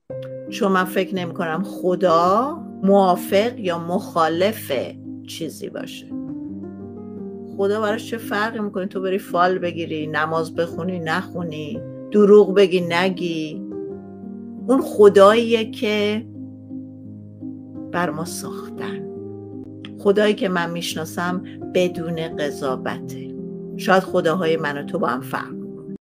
چون من فکر نمی کنم خدا موافق یا مخالف چیزی باشه. خدا براش چه فرقی میکنه تو بری فال بگیری، نماز بخونی نخونی، دروغ بگی نگی؟ اون خداییه که بر ما ساختن. خدایی که من میشناسم بدون قضاوته. شاید خداهای من و تو با هم فرق